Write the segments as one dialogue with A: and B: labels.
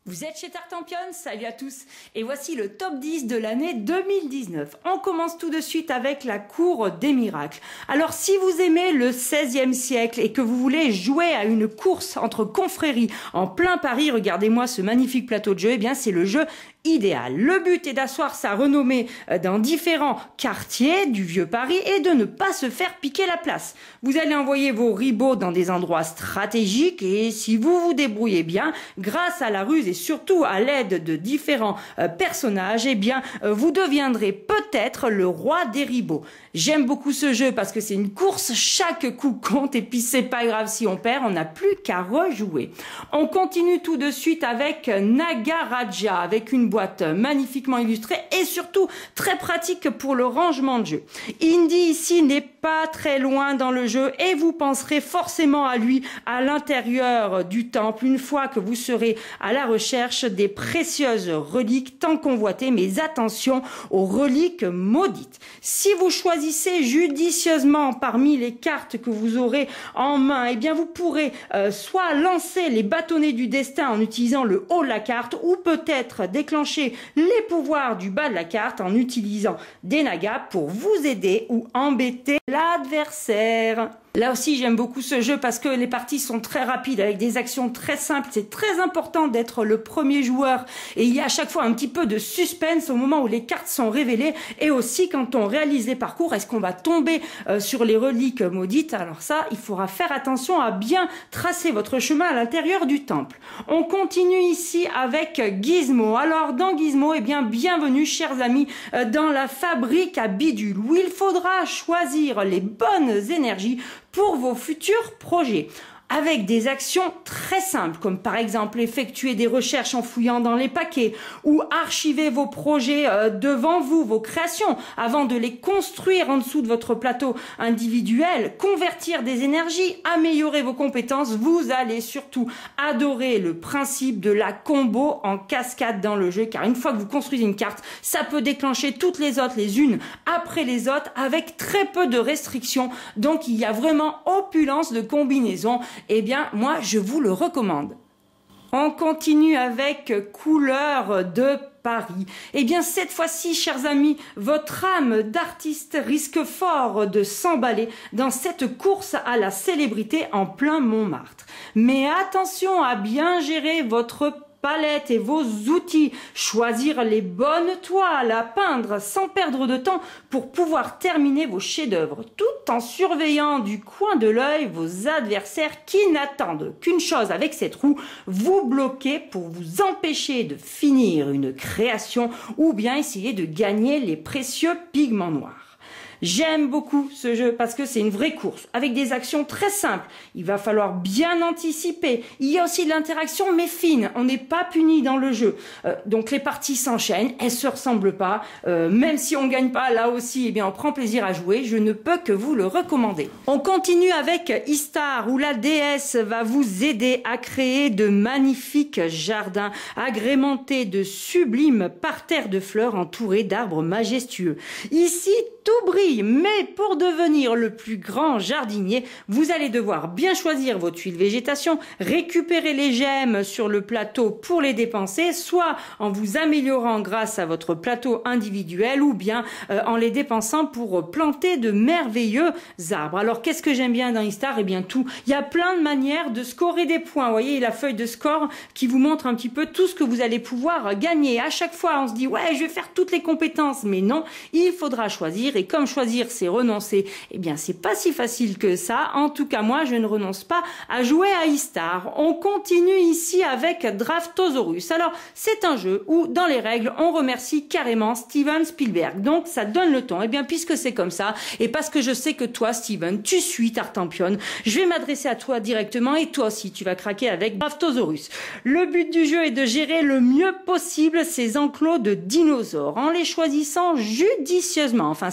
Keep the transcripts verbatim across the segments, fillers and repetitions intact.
A: Vous êtes chez Tartampion, salut à tous, et voici le top dix de l'année deux mille dix-neuf. On commence tout de suite avec la cour des miracles. Alors si vous aimez le seizième siècle et que vous voulez jouer à une course entre confréries en plein Paris, regardez-moi ce magnifique plateau de jeu, eh bien c'est le jeu idéal. Le but est d'asseoir sa renommée dans différents quartiers du vieux Paris et de ne pas se faire piquer la place. Vous allez envoyer vos ribauds dans des endroits stratégiques et si vous vous débrouillez bien, grâce à la ruse et surtout à l'aide de différents euh, personnages, eh bien, euh, vous deviendrez peut-être le roi des ribauds. J'aime beaucoup ce jeu parce que c'est une course, chaque coup compte et puis c'est pas grave si on perd, on n'a plus qu'à rejouer. On continue tout de suite avec Nagaraja, avec une boîte magnifiquement illustrée et surtout très pratique pour le rangement de jeu. Indy ici n'est pas très loin dans le jeu et vous penserez forcément à lui à l'intérieur du temple une fois que vous serez à la recherche des précieuses reliques tant convoitées, mais attention aux reliques maudites. Si vous choisissez judicieusement parmi les cartes que vous aurez en main, eh bien vous pourrez euh, soit lancer les bâtonnets du destin en utilisant le haut de la carte ou peut-être déclencher les pouvoirs du bas de la carte en utilisant des nagas pour vous aider ou embêter l'adversaire. Là aussi, j'aime beaucoup ce jeu parce que les parties sont très rapides avec des actions très simples. C'est très important d'être le premier joueur et il y a à chaque fois un petit peu de suspense au moment où les cartes sont révélées et aussi quand on réalise les parcours, est-ce qu'on va tomber euh, sur les reliques maudites? Alors ça, il faudra faire attention à bien tracer votre chemin à l'intérieur du temple. On continue ici avec Gizmo. Alors dans Gizmo, eh bien bienvenue chers amis euh, dans la fabrique à bidules où il faudra choisir les bonnes énergies pour vos futurs projets, avec des actions très simples, comme par exemple effectuer des recherches en fouillant dans les paquets, ou archiver vos projets euh, devant vous, vos créations, avant de les construire en dessous de votre plateau individuel, convertir des énergies, améliorer vos compétences. Vous allez surtout adorer le principe de la combo en cascade dans le jeu, car une fois que vous construisez une carte, ça peut déclencher toutes les autres les unes après les autres, avec très peu de restrictions. Donc il y a vraiment opulence de combinaisons. Eh bien, moi, je vous le recommande. On continue avec Couleurs de Paris. Eh bien, cette fois-ci, chers amis, votre âme d'artiste risque fort de s'emballer dans cette course à la célébrité en plein Montmartre. Mais attention à bien gérer votre palette et vos outils, choisir les bonnes toiles à peindre sans perdre de temps pour pouvoir terminer vos chefs-d'œuvre, tout en surveillant du coin de l'œil vos adversaires qui n'attendent qu'une chose avec cette roue, vous bloquer pour vous empêcher de finir une création ou bien essayer de gagner les précieux pigments noirs. J'aime beaucoup ce jeu parce que c'est une vraie course avec des actions très simples. Il va falloir bien anticiper. Il y a aussi de l'interaction mais fine. On n'est pas puni dans le jeu. Euh, donc les parties s'enchaînent, elles se ressemblent pas. Euh, même si on gagne pas là aussi, eh bien on prend plaisir à jouer. Je ne peux que vous le recommander. On continue avec Istar où la déesse va vous aider à créer de magnifiques jardins agrémentés de sublimes parterres de fleurs entourés d'arbres majestueux. Ici, tout brille, mais pour devenir le plus grand jardinier, vous allez devoir bien choisir vos tuiles végétation, récupérer les gemmes sur le plateau pour les dépenser, soit en vous améliorant grâce à votre plateau individuel ou bien euh, en les dépensant pour planter de merveilleux arbres. Alors qu'est-ce que j'aime bien dans Istar? Eh bien tout. Il y a plein de manières de scorer des points. Vous voyez la feuille de score qui vous montre un petit peu tout ce que vous allez pouvoir gagner. À chaque fois, on se dit ouais, je vais faire toutes les compétences, mais non, il faudra choisir. Et comme choisir, c'est renoncer, eh bien, c'est pas si facile que ça. En tout cas, moi, je ne renonce pas à jouer à Istar. On continue ici avec Draftosaurus. Alors, c'est un jeu où, dans les règles, on remercie carrément Steven Spielberg. Donc, ça donne le ton. Eh bien, puisque c'est comme ça, et parce que je sais que toi, Steven, tu suis Tartampion, je vais m'adresser à toi directement et toi aussi, tu vas craquer avec Draftosaurus. Le but du jeu est de gérer le mieux possible ces enclos de dinosaures en les choisissant judicieusement. Enfin, ça,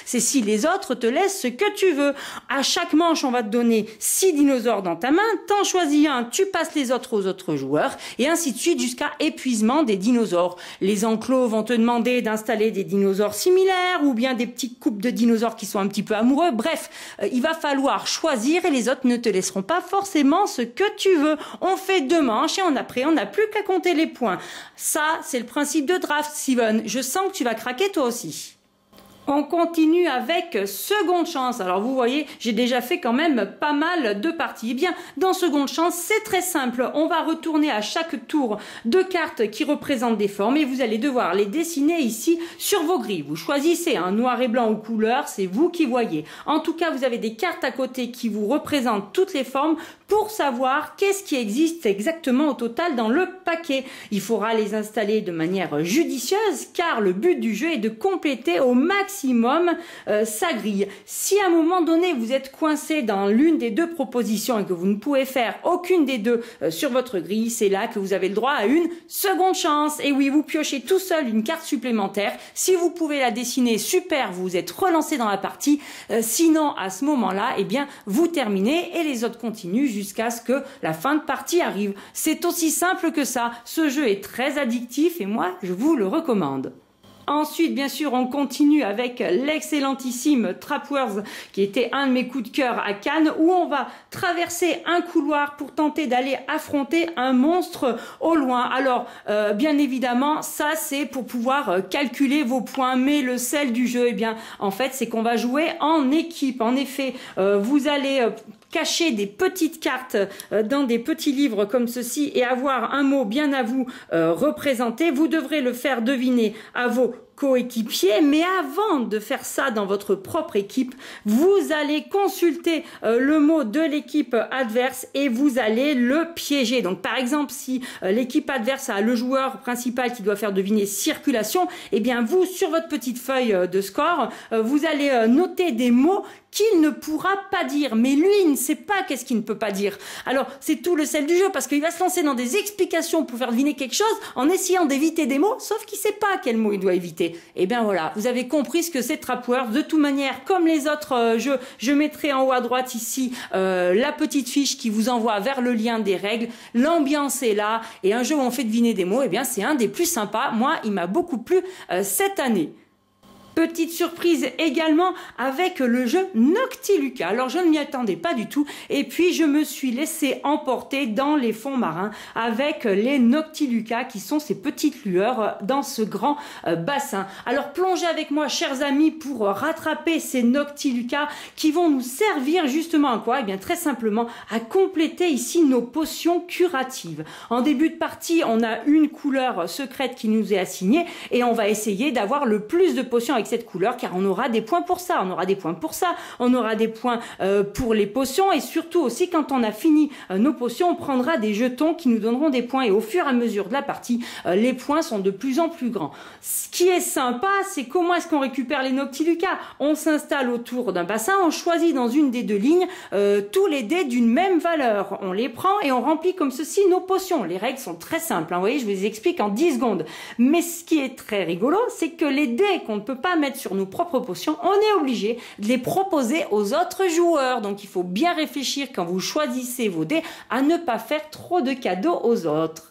A: c'est si les autres te laissent ce que tu veux. À chaque manche, on va te donner six dinosaures dans ta main, t'en choisis un, tu passes les autres aux autres joueurs, et ainsi de suite jusqu'à épuisement des dinosaures. Les enclos vont te demander d'installer des dinosaures similaires, ou bien des petites coupes de dinosaures qui sont un petit peu amoureux. Bref, euh, il va falloir choisir, et les autres ne te laisseront pas forcément ce que tu veux. On fait deux manches, et on a après, on n'a plus qu'à compter les points. Ça, c'est le principe de draft, Steven. Je sens que tu vas craquer toi aussi. On continue avec Seconde Chance. Alors vous voyez, j'ai déjà fait quand même pas mal de parties. Eh bien, dans Seconde Chance, c'est très simple. On va retourner à chaque tour deux cartes qui représentent des formes et vous allez devoir les dessiner ici sur vos grilles. Vous choisissez un noir et blanc ou couleur, c'est vous qui voyez. En tout cas, vous avez des cartes à côté qui vous représentent toutes les formes pour savoir qu'est-ce qui existe exactement au total dans le paquet. Il faudra les installer de manière judicieuse car le but du jeu est de compléter au maximum euh, sa grille. Si à un moment donné vous êtes coincé dans l'une des deux propositions et que vous ne pouvez faire aucune des deux euh, sur votre grille, c'est là que vous avez le droit à une seconde chance. Et oui, vous piochez tout seul une carte supplémentaire. Si vous pouvez la dessiner, super, vous êtes relancé dans la partie. Euh, sinon, à ce moment-là, eh bien, vous terminez et les autres continuent jusqu'à ce que la fin de partie arrive. C'est aussi simple que ça. Ce jeu est très addictif et moi, je vous le recommande. Ensuite, bien sûr, on continue avec l'excellentissime Trapwords, qui était un de mes coups de cœur à Cannes, où on va traverser un couloir pour tenter d'aller affronter un monstre au loin. Alors, euh, bien évidemment, ça c'est pour pouvoir euh, calculer vos points, mais le sel du jeu, eh bien, en fait, c'est qu'on va jouer en équipe. En effet, euh, vous allez euh, cacher des petites cartes euh, dans des petits livres comme ceci et avoir un mot bien à vous euh, représenté. Vous devrez le faire deviner à vos coéquipiers, mais avant de faire ça dans votre propre équipe, vous allez consulter euh, le mot de l'équipe adverse et vous allez le piéger. Donc par exemple, si euh, l'équipe adverse a le joueur principal qui doit faire deviner circulation, eh bien vous, sur votre petite feuille euh, de score, euh, vous allez euh, noter des mots qu'il ne pourra pas dire, mais lui il ne sait pas qu'est-ce qu'il ne peut pas dire. Alors c'est tout le sel du jeu, parce qu'il va se lancer dans des explications pour faire deviner quelque chose en essayant d'éviter des mots, sauf qu'il ne sait pas quel mot il doit éviter. Et bien voilà, vous avez compris ce que c'est Trapwords. De toute manière, comme les autres euh, jeux, je mettrai en haut à droite ici euh, la petite fiche qui vous envoie vers le lien des règles. L'ambiance est là, et un jeu où on fait deviner des mots, et bien c'est un des plus sympas. Moi, il m'a beaucoup plu euh, cette année. Petite surprise également avec le jeu Noctiluca. Alors je ne m'y attendais pas du tout et puis je me suis laissé emporter dans les fonds marins avec les Noctiluca qui sont ces petites lueurs dans ce grand bassin. Alors plongez avec moi chers amis pour rattraper ces Noctiluca qui vont nous servir justement à quoi? Eh bien très simplement à compléter ici nos potions curatives. En début de partie on a une couleur secrète qui nous est assignée et on va essayer d'avoir le plus de potions avec cette couleur car on aura des points pour ça, on aura des points pour ça, on aura des points euh, pour les potions et surtout aussi quand on a fini euh, nos potions, on prendra des jetons qui nous donneront des points et au fur et à mesure de la partie, euh, les points sont de plus en plus grands. Ce qui est sympa, c'est comment est-ce qu'on récupère les Noctiluca? On s'installe autour d'un bassin, on choisit dans une des deux lignes euh, tous les dés d'une même valeur, on les prend et on remplit comme ceci nos potions. Les règles sont très simples, hein, vous voyez, je vous les explique en dix secondes. Mais ce qui est très rigolo, c'est que les dés qu'on ne peut pas mettre sur nos propres potions, on est obligé de les proposer aux autres joueurs. Donc il faut bien réfléchir quand vous choisissez vos dés à ne pas faire trop de cadeaux aux autres.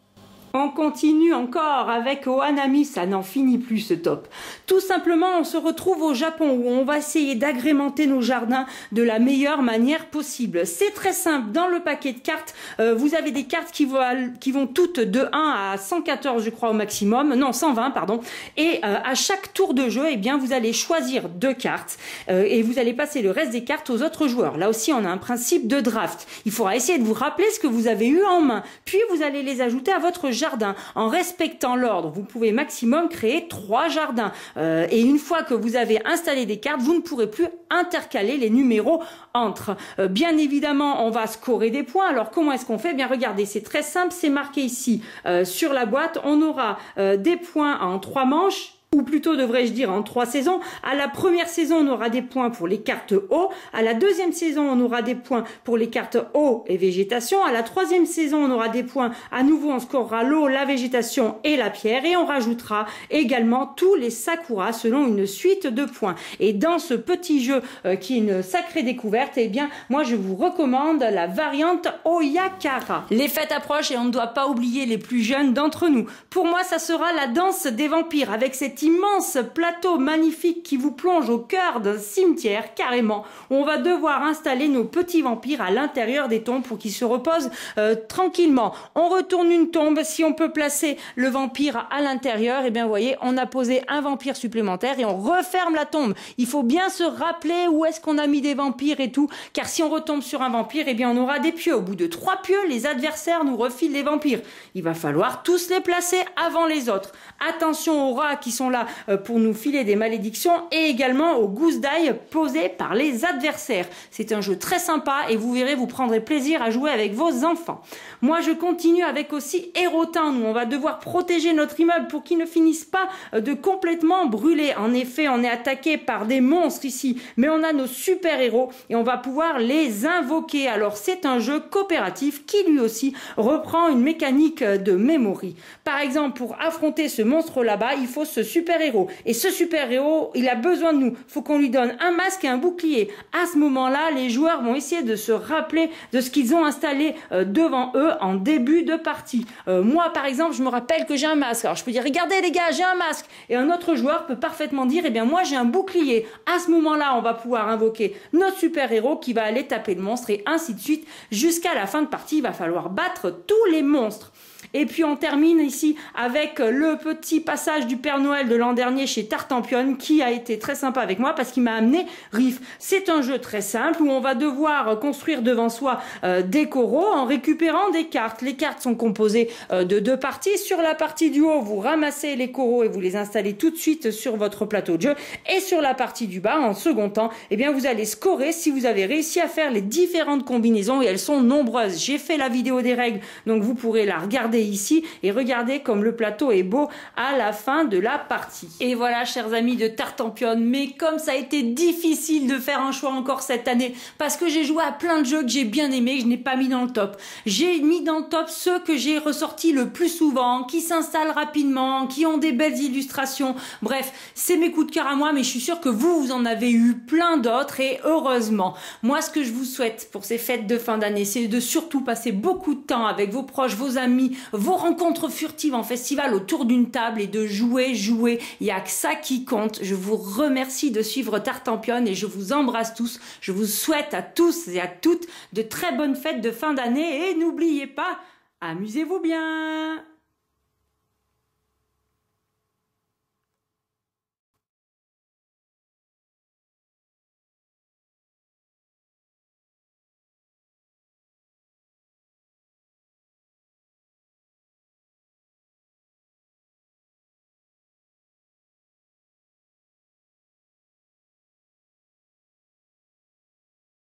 A: On continue encore avec Ohanami, ça n'en finit plus ce top. Tout simplement, on se retrouve au Japon où on va essayer d'agrémenter nos jardins de la meilleure manière possible. C'est très simple, dans le paquet de cartes, euh, vous avez des cartes qui vont, qui vont toutes de un à cent quatorze je crois au maximum, non cent vingt pardon, et euh, à chaque tour de jeu, eh bien, vous allez choisir deux cartes euh, et vous allez passer le reste des cartes aux autres joueurs. Là aussi, on a un principe de draft. Il faudra essayer de vous rappeler ce que vous avez eu en main, puis vous allez les ajouter à votre jardin. Jardin. En respectant l'ordre, vous pouvez maximum créer trois jardins. Euh, et une fois que vous avez installé des cartes, vous ne pourrez plus intercaler les numéros entre. Euh, bien évidemment, on va scorer des points. Alors comment est-ce qu'on fait? Bien regardez, c'est très simple, c'est marqué ici euh, sur la boîte. On aura euh, des points en trois manches ou plutôt devrais-je dire en trois saisons. À la première saison, on aura des points pour les cartes eau. À la deuxième saison, on aura des points pour les cartes eau et végétation. À la troisième saison, on aura des points. À nouveau, on scorera l'eau, la végétation et la pierre. Et on rajoutera également tous les sakuras selon une suite de points. Et dans ce petit jeu euh, qui est une sacrée découverte, eh bien, moi, je vous recommande la variante Oyakara. Les fêtes approchent et on ne doit pas oublier les plus jeunes d'entre nous. Pour moi, ça sera la danse des vampires avec cet immense plateau magnifique qui vous plonge au cœur d'un cimetière, carrément. On va devoir installer nos petits vampires à l'intérieur des tombes pour qu'ils se reposent euh, tranquillement. On retourne une tombe. Si on peut placer le vampire à l'intérieur, eh bien, vous voyez, on a posé un vampire supplémentaire et on referme la tombe. Il faut bien se rappeler où est-ce qu'on a mis des vampires et tout, car si on retombe sur un vampire, eh bien, on aura des pieux. Au bout de trois pieux, les adversaires nous refilent les vampires. Il va falloir tous les placer avant les autres. Attention aux rats qui sont là pour nous filer des malédictions et également aux gousses d'ail posées par les adversaires. C'est un jeu très sympa et vous verrez, vous prendrez plaisir à jouer avec vos enfants. Moi, je continue avec aussi Hérotin. Nous, on va devoir protéger notre immeuble pour qu'il ne finisse pas de complètement brûler. En effet, on est attaqué par des monstres ici, mais on a nos super-héros et on va pouvoir les invoquer. Alors, c'est un jeu coopératif qui, lui aussi, reprend une mécanique de memory. Par exemple, pour affronter ce monstre là-bas, il faut ce super-héros. Et ce super-héros, il a besoin de nous. Il faut qu'on lui donne un masque et un bouclier. À ce moment-là, les joueurs vont essayer de se rappeler de ce qu'ils ont installé euh, devant eux en début de partie. Euh, moi, par exemple, je me rappelle que j'ai un masque. Alors, je peux dire, regardez les gars, j'ai un masque. Et un autre joueur peut parfaitement dire, eh bien, moi, j'ai un bouclier. À ce moment-là, on va pouvoir invoquer notre super-héros qui va aller taper le monstre et ainsi de suite. Jusqu'à la fin de partie, il va falloir battre tous les monstres. Et puis on termine ici avec le petit passage du Père Noël de l'an dernier chez Tartampion qui a été très sympa avec moi parce qu'il m'a amené Riff. C'est un jeu très simple où on va devoir construire devant soi euh, des coraux en récupérant des cartes. Les cartes sont composées euh, de deux parties. Sur la partie du haut, vous ramassez les coraux et vous les installez tout de suite sur votre plateau de jeu. Et sur la partie du bas, en second temps, eh bien vous allez scorer si vous avez réussi à faire les différentes combinaisons et elles sont nombreuses. J'ai fait la vidéo des règles, donc vous pourrez la regarder ici et regardez comme le plateau est beau à la fin de la partie. Et voilà, chers amis de Tartampion, mais comme ça a été difficile de faire un choix encore cette année parce que j'ai joué à plein de jeux que j'ai bien aimés, que je n'ai pas mis dans le top. J'ai mis dans le top ceux que j'ai ressortis le plus souvent, qui s'installent rapidement, qui ont des belles illustrations. Bref, c'est mes coups de cœur à moi, mais je suis sûre que vous, vous en avez eu plein d'autres et heureusement. Moi, ce que je vous souhaite pour ces fêtes de fin d'année, c'est de surtout passer beaucoup de temps avec vos proches, vos amis, vos rencontres furtives en festival autour d'une table et de jouer, jouer. Il n'y a que ça qui compte. Je vous remercie de suivre Tartampion et je vous embrasse tous. Je vous souhaite à tous et à toutes de très bonnes fêtes de fin d'année et n'oubliez pas, amusez-vous bien!